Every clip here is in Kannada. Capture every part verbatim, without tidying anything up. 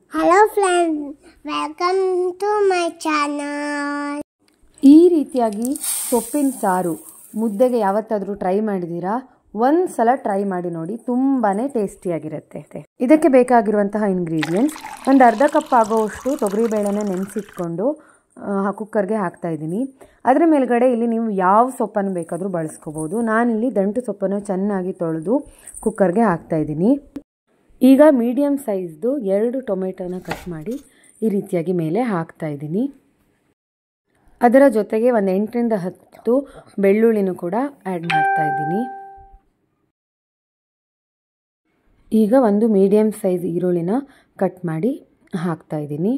Hello friends, welcome to my channel. ಈ ರೀತಿಯಾಗಿ ಸೊಪ್ಪಿನ ಸಾರು ಮುದ್ದೆಗೆ ಯಾವತ್ತಾದರೂ ಟ್ರೈ ಮಾಡಿದ್ದೀರಾ? ಒಂದು ಸಲ ಟ್ರೈ ಮಾಡಿ ನೋಡಿ, ತುಂಬಾನೇ ಟೇಸ್ಟಿಯಾಗಿರುತ್ತೆ. ಇದಕ್ಕೆ ಬೇಕಾಗಿರುವಂತಹ ಇಂಗ್ರೀಡಿಯೆಂಟ್ಸ್ ಒಂದು ಅರ್ಧ ಕಪ್ ಆಗೋವಷ್ಟು ತೊಗರಿಬೇಳೆನ ನೆನೆಸಿಟ್ಕೊಂಡು ಕುಕ್ಕರ್ಗೆ ಹಾಕ್ತಾ ಇದ್ದೀನಿ. ಅದರ ಮೇಲ್ಗಡೆ ಇಲ್ಲಿ ನೀವು ಯಾವ ಸೊಪ್ಪನ್ನು ಬೇಕಾದರೂ ಬಳಸ್ಕೋಬೋದು. ನಾನಿಲ್ಲಿ ದಂಟು ಸೊಪ್ಪನ್ನು ಚೆನ್ನಾಗಿ ತೊಳೆದು ಕುಕ್ಕರ್ಗೆ ಹಾಕ್ತಾ ಇದ್ದೀನಿ. ಈಗ ಮೀಡಿಯಮ್ ಸೈಜ್ದು ಎರಡು ಟೊಮೆಟೊನ ಕಟ್ ಮಾಡಿ ಈ ರೀತಿಯಾಗಿ ಮೇಲೆ ಹಾಕ್ತಾ ಇದ್ದೀನಿ. ಅದರ ಜೊತೆಗೆ ಒಂದು ಎಂಟರಿಂದ ಹತ್ತು ಬೆಳ್ಳುಳ್ಳಿನೂ ಕೂಡ ಆ್ಯಡ್ ಮಾಡ್ತಾ ಇದ್ದೀನಿ. ಈಗ ಒಂದು ಮೀಡಿಯಮ್ ಸೈಜ್ ಈರುಳ್ಳಿನ ಕಟ್ ಮಾಡಿ ಹಾಕ್ತಾ ಇದ್ದೀನಿ.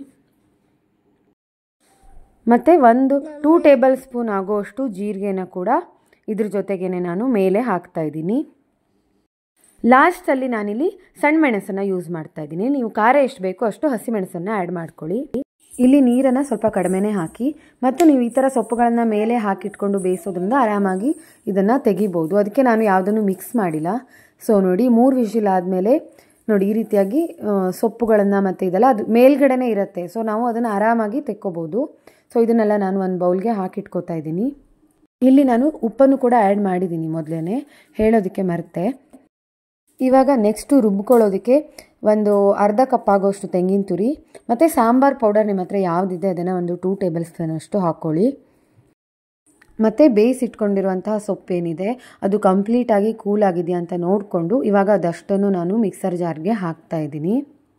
ಮತ್ತು ಒಂದು ಟೂ ಟೇಬಲ್ ಸ್ಪೂನ್ ಆಗೋಷ್ಟು ಜೀರಿಗೆನ ಕೂಡ ಇದ್ರ ಜೊತೆಗೇನೆ ನಾನು ಮೇಲೆ ಹಾಕ್ತಾ ಇದ್ದೀನಿ. ಲಾಸ್ಟಲ್ಲಿ ನಾನಿಲ್ಲಿ ಸಣ್ಣ ಮೆಣಸನ್ನು ಯೂಸ್ ಮಾಡ್ತಾ ಇದ್ದೀನಿ. ನೀವು ಖಾರ ಎಷ್ಟು ಬೇಕೋ ಅಷ್ಟು ಹಸಿಮೆಣಸನ್ನು ಆ್ಯಡ್ ಮಾಡ್ಕೊಳ್ಳಿ. ಇಲ್ಲಿ ನೀರನ್ನು ಸ್ವಲ್ಪ ಕಡಿಮೆನೇ ಹಾಕಿ, ಮತ್ತು ನೀವು ಈ ಥರ ಸೊಪ್ಪುಗಳನ್ನು ಮೇಲೆ ಹಾಕಿಟ್ಕೊಂಡು ಬೇಯಿಸೋದ್ರಿಂದ ಆರಾಮಾಗಿ ಇದನ್ನು ತೆಗಿಬೋದು. ಅದಕ್ಕೆ ನಾನು ಯಾವುದನ್ನು ಮಿಕ್ಸ್ ಮಾಡಿಲ್ಲ. ಸೊ ನೋಡಿ, ಮೂರು ವಿಷಿಲ್ ಆದಮೇಲೆ ನೋಡಿ ಈ ರೀತಿಯಾಗಿ ಸೊಪ್ಪುಗಳನ್ನು ಮತ್ತು ಇದೆಲ್ಲ ಅದು ಮೇಲ್ಗಡೆನೇ ಇರುತ್ತೆ. ಸೊ ನಾವು ಅದನ್ನು ಆರಾಮಾಗಿ ತೆಕ್ಕೋಬೋದು. ಸೊ ಇದನ್ನೆಲ್ಲ ನಾನು ಒಂದು ಬೌಲ್ಗೆ ಹಾಕಿಟ್ಕೋತಾ ಇದ್ದೀನಿ. ಇಲ್ಲಿ ನಾನು ಉಪ್ಪನ್ನು ಕೂಡ ಆ್ಯಡ್ ಮಾಡಿದ್ದೀನಿ, ಮೊದಲೇ ಹೇಳೋದಕ್ಕೆ ಮರೆತೆ. ಇವಾಗ ನೆಕ್ಸ್ಟು ರುಬ್ಕೊಳ್ಳೋದಕ್ಕೆ ಒಂದು ಅರ್ಧ ಕಪ್ ಆಗೋಷ್ಟು ತೆಂಗಿನ ತುರಿ ಮತ್ತು ಸಾಂಬಾರು ಪೌಡರ್ ನಿಮ್ಮ ಹತ್ರ ಯಾವುದಿದೆ ಅದನ್ನು ಒಂದು ಟೂ ಟೇಬಲ್ ಸ್ಪೂನಷ್ಟು ಹಾಕ್ಕೊಳ್ಳಿ. ಮತ್ತು ಬೇಯಿಸಿಟ್ಕೊಂಡಿರುವಂತಹ ಸೊಪ್ಪೇನಿದೆ ಅದು ಕಂಪ್ಲೀಟಾಗಿ ಕೂಲ್ ಆಗಿದೆಯಾ ಅಂತ ನೋಡಿಕೊಂಡು ಇವಾಗ ಅದಷ್ಟನ್ನು ನಾನು ಮಿಕ್ಸರ್ ಜಾರ್ಗೆ ಹಾಕ್ತಾ ಇದ್ದೀನಿ.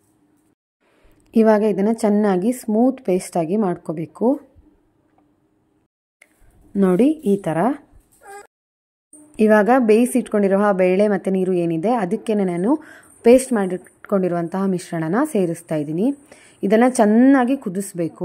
ಇವಾಗ ಇದನ್ನು ಚೆನ್ನಾಗಿ ಸ್ಮೂತ್ ಪೇಸ್ಟಾಗಿ ಮಾಡ್ಕೋಬೇಕು. ನೋಡಿ ಈ ಥರ. ಇವಾಗ ಬೇಯಿಸಿಟ್ಕೊಂಡಿರೋ ಬೇಳೆ ಮತ್ತು ನೀರು ಏನಿದೆ ಅದಕ್ಕೆ ನಾನು ಪೇಸ್ಟ್ ಮಾಡಿಟ್ಕೊಂಡಿರುವಂತಹ ಮಿಶ್ರಣನ ಸೇರಿಸ್ತಾ ಇದ್ದೀನಿ. ಇದನ್ನು ಚೆನ್ನಾಗಿ ಕುದಿಸ್ಬೇಕು.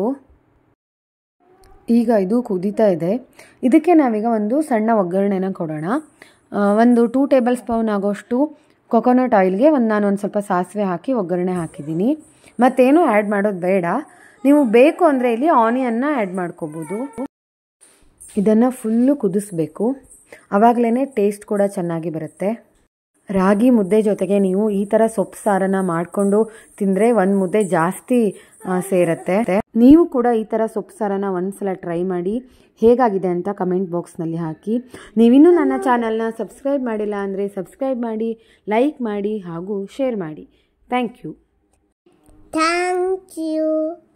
ಈಗ ಇದು ಕುದೀತಾ ಇದೆ. ಇದಕ್ಕೆ ನಾವೀಗ ಒಂದು ಸಣ್ಣ ಒಗ್ಗರಣೆನ ಕೊಡೋಣ. ಒಂದು ಟೂ ಟೇಬಲ್ ಸ್ಪೂನ್ ಆಗೋಷ್ಟು ಕೊಕೊನಟ್ ಆಯಿಲ್ಗೆ ಒಂದು ನಾನು ಒಂದು ಸ್ವಲ್ಪ ಸಾಸಿವೆ ಹಾಕಿ ಒಗ್ಗರಣೆ ಹಾಕಿದ್ದೀನಿ. ಮತ್ತೇನು ಆ್ಯಡ್ ಮಾಡೋದು ಬೇಡ. ನೀವು ಬೇಕು ಅಂದರೆ ಇಲ್ಲಿ ಆನಿಯನ್ನ ಆ್ಯಡ್ ಮಾಡ್ಕೋಬೋದು. ಇದನ್ನು ಫುಲ್ಲು ಕುದಿಸ್ಬೇಕು, ಆವಾಗಲೇ ಟೇಸ್ಟ್ ಕೂಡ ಚೆನ್ನಾಗಿ ಬರುತ್ತೆ. ರಾಗಿ ಮುದ್ದೆ ಜೊತೆಗೆ ನೀವು ಈ ಥರ ಸೊಪ್ಪು ಸಾರನ್ನು ಮಾಡಿಕೊಂಡು ತಿಂದರೆ ಒಂದು ಮುದ್ದೆ ಜಾಸ್ತಿ ಸೇರುತ್ತೆ. ನೀವು ಕೂಡ ಈ ಥರ ಸೊಪ್ಪು ಸಾರನ್ನು ಒಂದು ಸಲ ಟ್ರೈ ಮಾಡಿ ಹೇಗಾಗಿದೆ ಅಂತ ಕಮೆಂಟ್ ಬಾಕ್ಸ್ನಲ್ಲಿ ಹಾಕಿ. ನೀವಿನ್ನೂ ನನ್ನ ಚಾನಲ್ನ ಸಬ್ಸ್ಕ್ರೈಬ್ ಮಾಡಿಲ್ಲ ಅಂದರೆ ಸಬ್ಸ್ಕ್ರೈಬ್ ಮಾಡಿ, ಲೈಕ್ ಮಾಡಿ ಹಾಗೂ ಶೇರ್ ಮಾಡಿ. Thank you. Thank you.